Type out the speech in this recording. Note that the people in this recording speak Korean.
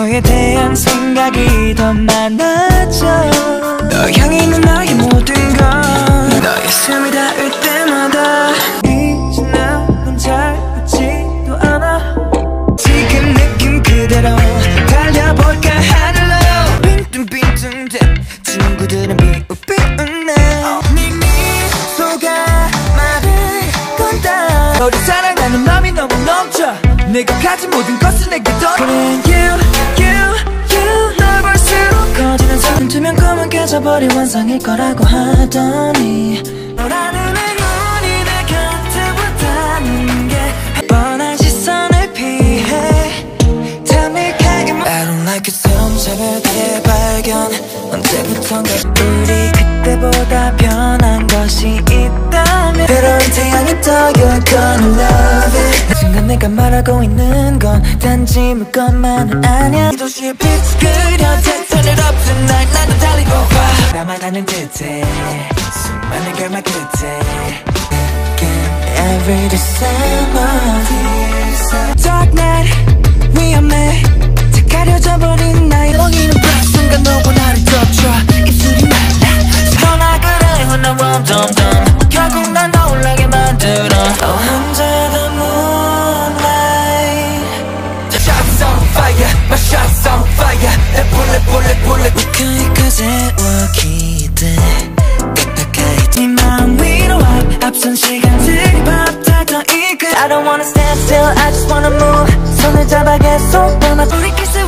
너에 대한 생각이 더 많아져. 너 향해 있는 나의 모든 건 너의 숨이 닿을 때마다 이제 나는 잘 있지도 않아. 지금 느낌 그대로 달려볼까 하늘로. 빈둥빈둥대 친구들은 비웃비웃네. 네 미소가 말을 건다. 너를 사랑하는 마음이 너무 넘쳐. 내가 가진 모든 것을 내게 더. 그래 you 널 볼수록 커지는 사람 두면 꿈은 깨져버린 환상일 거라고 하더니 너라는 행운이 내 곁에 붙다는 게 뻔한 시선을 피해. Tell me can you I don't like it 처음 새벽에 발견. 언제부턴가 우리 그때보다 변한 것이 있다면 때론 태양이 떠 You're gonna love it. 순간 내가 말하고 있는 건 단지 물건만은 아니야. 이 도시의 빛 그려 Turn it up tonight. 나도 달리고 봐. 남아가는 듯해 수많은 결말 끝에 Every December Dark night 위험해. 다 가려져버린 나의 멍이는 밤 순간 너와 나를 덮쳐. 입술이 말라 떠나그래 혼나와 덤덤. 결국 난 떠올라게 만들어. Under the moonlight The shots on fire My shots on fire 내 bullet 우크니까 세워 기대 딱딱하게 네 마음 위로 앞선 시간들이 밥다 더 이끌 I don't wanna stand still I just wanna move 손을 잡아 계속 닮아 우리 키스